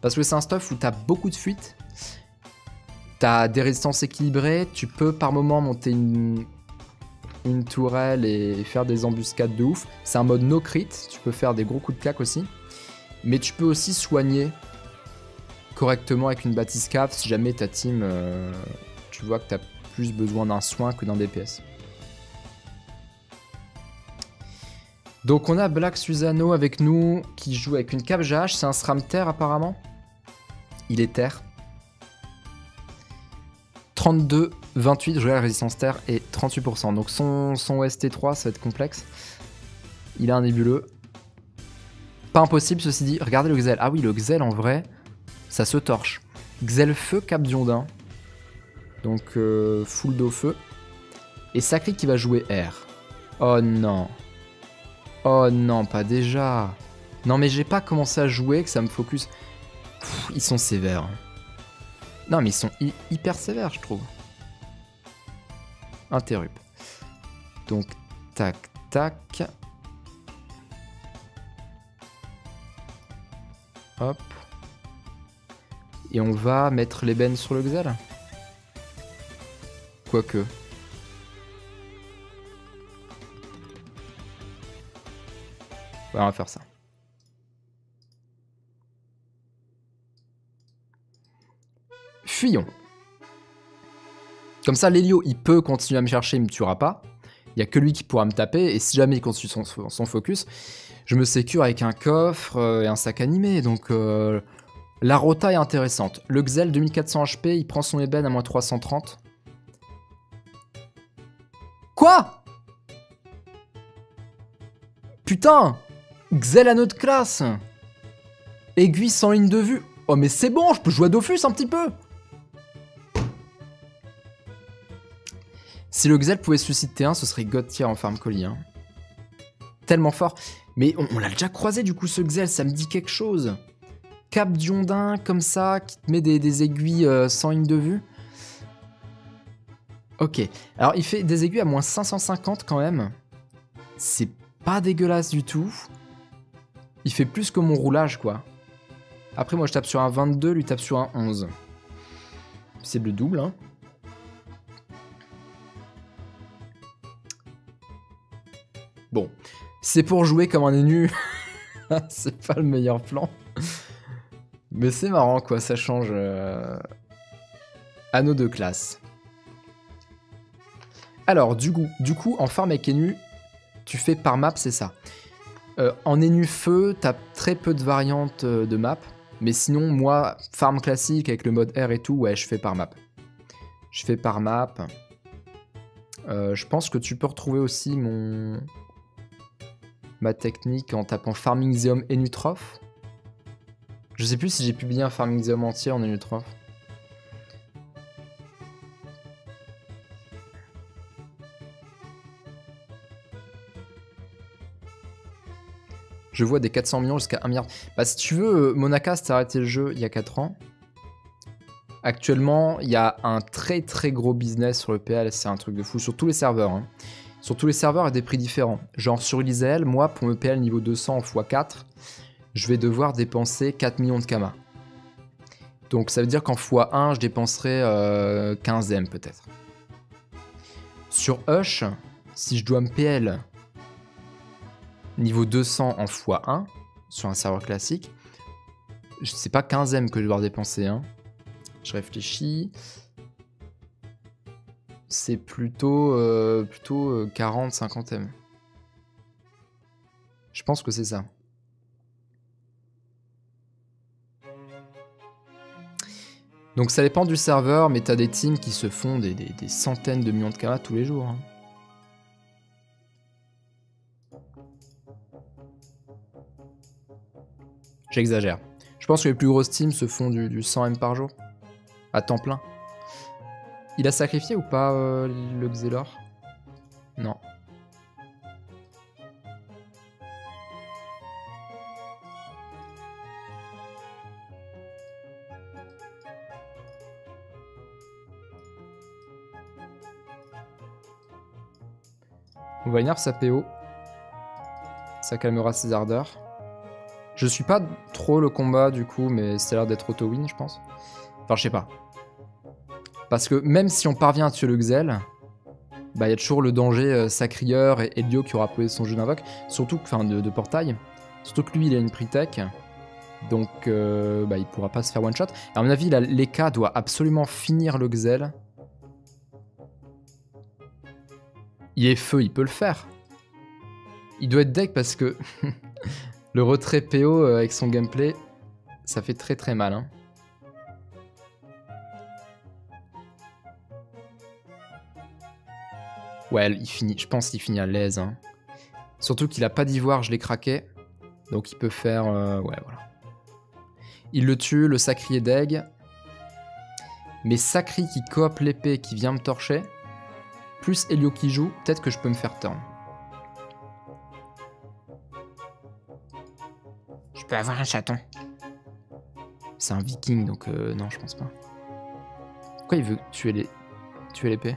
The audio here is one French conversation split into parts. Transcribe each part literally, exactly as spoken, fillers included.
Parce que c'est un stuff où t'as beaucoup de fuite. T'as des résistances équilibrées. Tu peux par moment monter une, une tourelle et faire des embuscades de ouf. C'est un mode no crit. Tu peux faire des gros coups de claque aussi. Mais tu peux aussi soigner correctement avec une bathyscaphe si jamais ta team, euh, tu vois que t'as plus besoin d'un soin que d'un D P S. Donc on a Black Susano avec nous qui joue avec une cape G H. C'est un SRAM terre apparemment. Il est terre. trente-deux, vingt-huit, je regarde la résistance terre et trente-huit pour cent. Donc son, son O S T trois, ça va être complexe. Il a un nébuleux. Pas impossible, ceci dit. Regardez le Xel. Ah oui, le Xel en vrai, ça se torche. Xel feu, cap Diondin. Donc euh, full d'eau feu. Et Sacré qui va jouer R. Oh non. Oh non, pas déjà. Non mais j'ai pas commencé à jouer, que ça me focus. Pff, ils sont sévères. Non mais ils sont hy hyper sévères, je trouve. Interrupt. Donc, tac, tac. Hop. Et on va mettre l'ébène sur le Xel. Quoique. Ouais, on va faire ça. Fuyons. Comme ça, l'Helio, il peut continuer à me chercher, il me tuera pas. Il n'y a que lui qui pourra me taper. Et si jamais il continue son, son focus, je me sécure avec un coffre euh, et un sac animé. Donc, euh, la rota est intéressante. Le Xel, deux mille quatre cents H P, il prend son ébène à moins trois cent trente. Quoi? Putain! Xel à notre classe! Aiguille sans ligne de vue. Oh, mais c'est bon, je peux jouer à Dofus un petit peu! Si le Xel pouvait susciter un, ce serait God tier en farm colis. Hein. Tellement fort. Mais on, on l'a déjà croisé du coup ce Xel, ça me dit quelque chose. Cap Diondin comme ça, qui te met des, des aiguilles euh, sans ligne de vue. Ok. Alors il fait des aiguilles à moins cinq cent cinquante quand même. C'est pas dégueulasse du tout. Il fait plus que mon roulage quoi. Après moi je tape sur un vingt-deux, lui tape sur un onze. C'est le double hein. Bon, c'est pour jouer comme un énu. C'est pas le meilleur plan. Mais c'est marrant quoi, ça change. Euh... Anneau de classe. Alors, du coup, du coup en farm avec énu, tu fais par map, c'est ça. Euh, en énu feu, t'as très peu de variantes de map. Mais sinon, moi, farm classique avec le mode R et tout, ouais, je fais par map. Je fais par map. Euh, je pense que tu peux retrouver aussi mon... ma technique en tapant Farming Zeum Enutroph. Je sais plus si j'ai publié un Farming Zeum entier en Enutroph. Je vois des quatre cents millions jusqu'à un milliard. Bah si tu veux, Monaka s'est arrêté le jeu il y a quatre ans. Actuellement, il y a un très très gros business sur le P L, c'est un truc de fou, sur tous les serveurs. Hein. Sur tous les serveurs à des prix différents. Genre sur Elyséel, moi pour me P L niveau deux cents fois quatre, je vais devoir dépenser quatre millions de Kama. Donc ça veut dire qu'en fois un, je dépenserai euh, quinze M peut-être. Sur Hush, si je dois me P L niveau deux cents en fois un, sur un serveur classique, c'est pas quinze M que je dois dépenser. Hein. Je réfléchis. C'est plutôt, euh, plutôt quarante cinquante M. Je pense que c'est ça. Donc ça dépend du serveur, mais t'as des teams qui se font des, des, des centaines de millions de Kama tous les jours. Hein. J'exagère. Je pense que les plus grosses teams se font du, du cent M par jour. À temps plein. Il a sacrifié ou pas euh, le Xelor? Non. On va énerver sa P O. Ça calmera ses ardeurs. Je suis pas trop le combat du coup, mais c'est l'air d'être auto-win, je pense. Enfin, je sais pas. Parce que même si on parvient à tuer le Xel, bah il y a toujours le danger euh, Sacrieur et Elio qui aura posé son jeu d'invoque, surtout enfin de, de portail. Surtout que lui il a une pre-tech, donc euh, bah, il pourra pas se faire one shot. Et à mon avis, l'Eka doit absolument finir le Xel. Il est feu, il peut le faire. Il doit être deck parce que le retrait P O euh, avec son gameplay, ça fait très très mal. Hein. Ouais, il finit, je pense qu'il finit à l'aise. Hein. Surtout qu'il a pas d'ivoire, je l'ai craqué. Donc il peut faire... Euh, ouais, voilà. Il le tue, le Sacri est deg. Mais Sacri qui coop l'épée qui vient me torcher, plus Elio qui joue, peut-être que je peux me faire turn. Je peux avoir un chaton. C'est un viking, donc euh, non, je pense pas. Pourquoi il veut tuer les... tuer l'épée?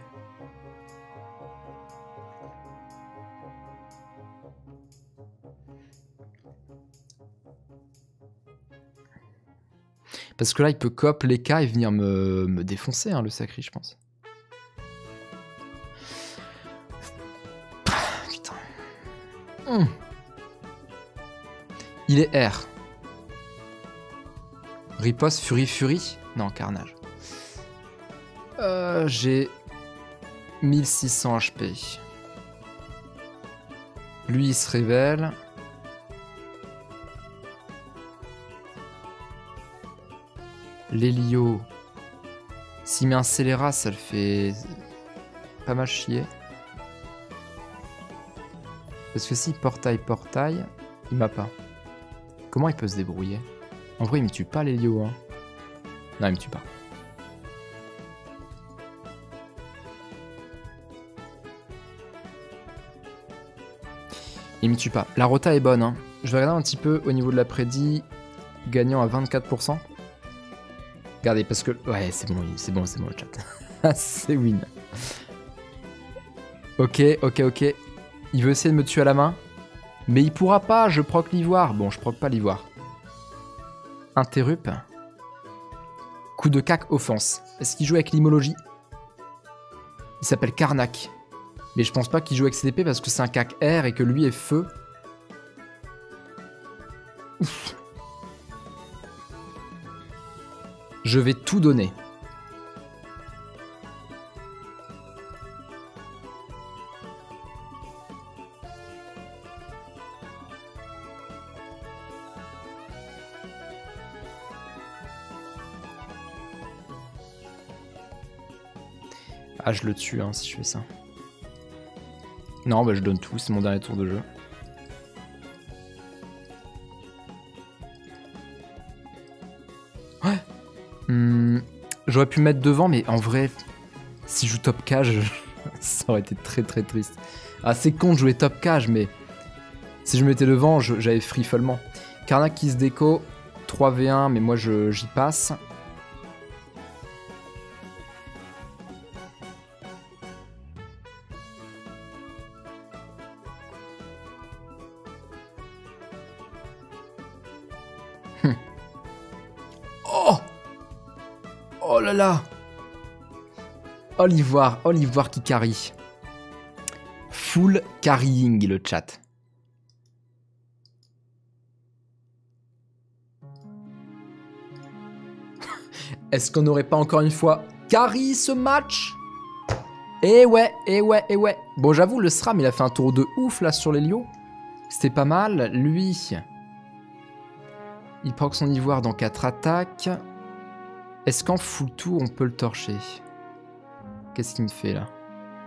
Parce que là, il peut coop les cas et venir me, me défoncer, hein, le Sacri, je pense. Putain. Mmh. Il est R. Riposte, Fury, Fury. Non, Carnage. Euh, J'ai mille six cents H P. Lui, il se révèle. L'Elio. S'il met un scélérat, ça le fait pas mal chier. Parce que si portail, portail, il m'a pas. Comment il peut se débrouiller? En vrai, il me tue pas l'Elio. Hein. Non, il me tue pas. Il me tue pas. La rota est bonne. Hein. Je vais regarder un petit peu au niveau de la prédit. Gagnant à vingt-quatre pour cent. Regardez, parce que... Ouais, c'est bon, c'est bon, c'est bon le chat. C'est win. Ok, ok, ok. Il veut essayer de me tuer à la main. Mais il pourra pas, je proc l'ivoire. Bon, je proc pas l'ivoire. Interrupt. Coup de cac, offense. Est-ce qu'il joue avec l'imologie? Il s'appelle Karnak. Mais je pense pas qu'il joue avec C D P parce que c'est un cac R et que lui est feu. Ouf. Je vais tout donner. Ah, je le tue hein, si je fais ça. Non, bah je donne tout, c'est mon dernier tour de jeu. Ouais. Hmm, j'aurais pu mettre devant, mais en vrai, si je joue top cage, ça aurait été très très triste. Ah, c'est con de jouer top cage, mais si je me mettais devant, j'avais free follement. Karnak qui se déco, trois v un, mais moi j'y passe. Oh! Oh là là! Oh l'ivoire, oh l'ivoire qui carry. Full carrying le chat. Est-ce qu'on n'aurait pas encore une fois carry ce match? Eh ouais, eh ouais, eh ouais. Bon, j'avoue, le SRAM, il a fait un tour de ouf là sur l'Helio. C'était pas mal. Lui, il proc son ivoire dans quatre attaques. Est-ce qu'en full tour, on peut le torcher? Qu'est-ce qu'il me fait là?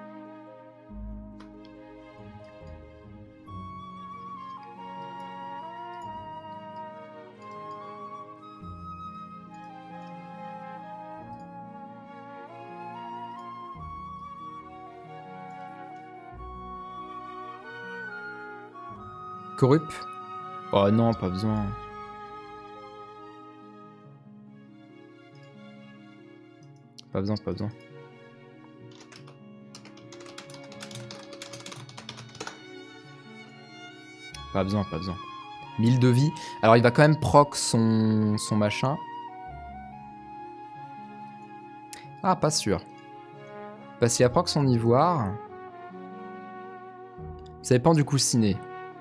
Corrupt? Oh non, pas besoin. Pas besoin, pas besoin. Pas besoin, pas besoin. mille de vie. Alors il va quand même proc son, son machin. Ah, pas sûr. Parce qu'il a proc son ivoire. Ça dépend du coussinet.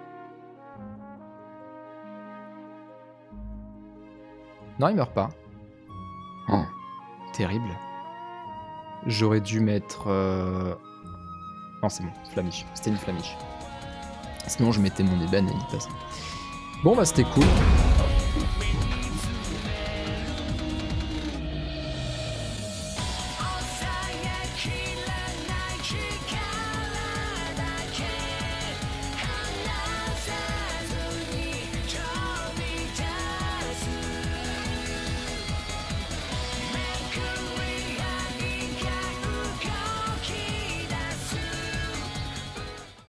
Non, il meurt pas. Oh, terrible. J'aurais dû mettre... Euh... Non, c'est bon, flamiche. C'était une flamiche. Sinon, je mettais mon ébène et il passait. Bon, bah, c'était cool.